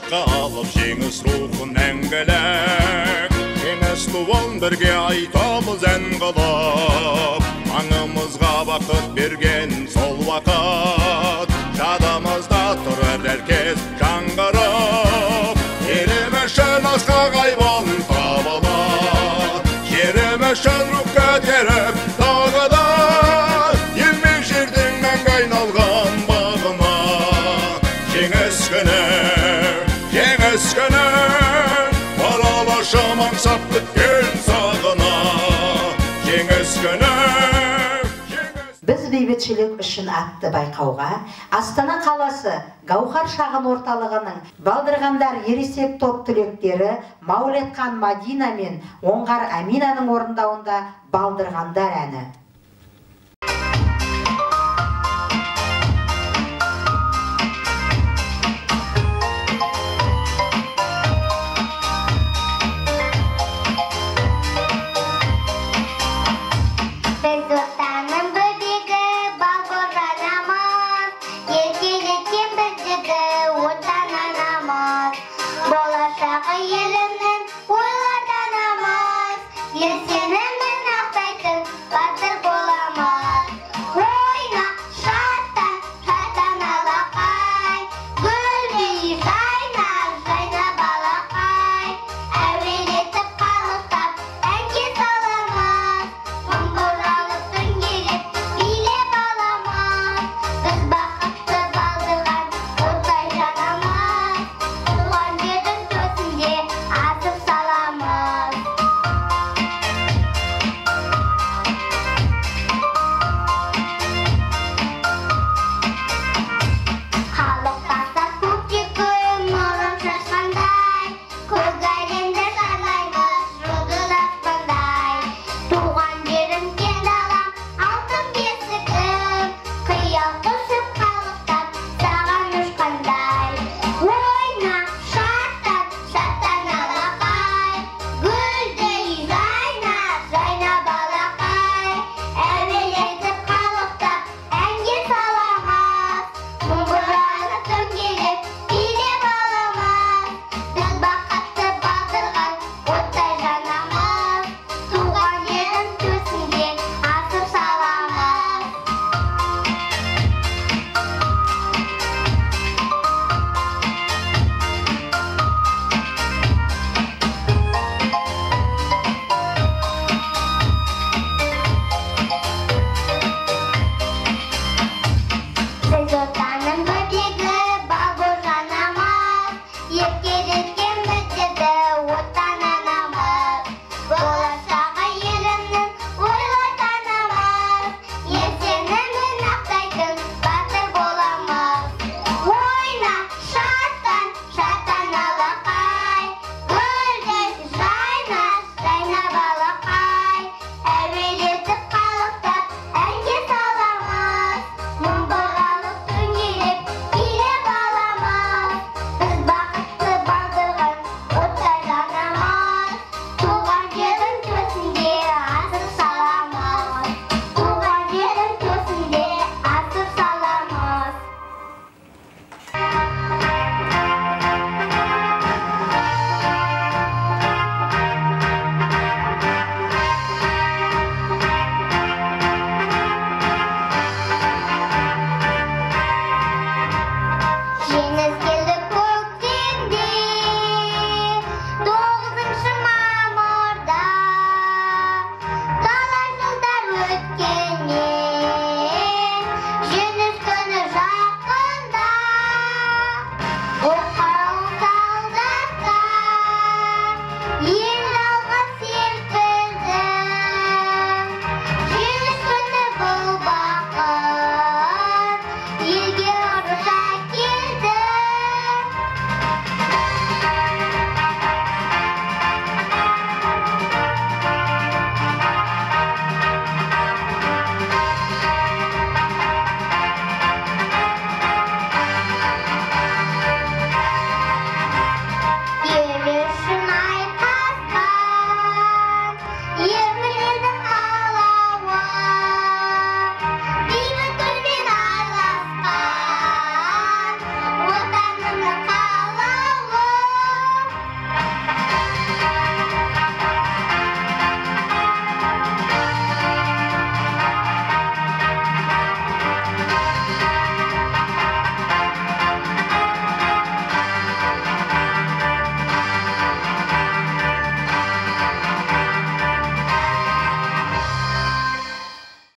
Артқа алып жеңіс рухын мәңгілік, жеңіс туын бірге айтамыз ән қылып. Аңымызға бақыт берген сол уақыт, жадымызда тұрар әркез жаңғырып. Елім үшін асқақ айбын табылып, жерім үшін рух көтеріп тағы да, ел мен жердің мәңгі айналған бағына. Жеңіс күні, аралашым аңсап күткен сағына. Жеңіс күні. Біз бейбітшілік үшін атты байқауға Астана қаласы Гаухар шағын орталығының Балдырғандар ересек топ түлектері Маулетхан Мадина мен Оңғар Аминаның орындауында Балдырғандар әні.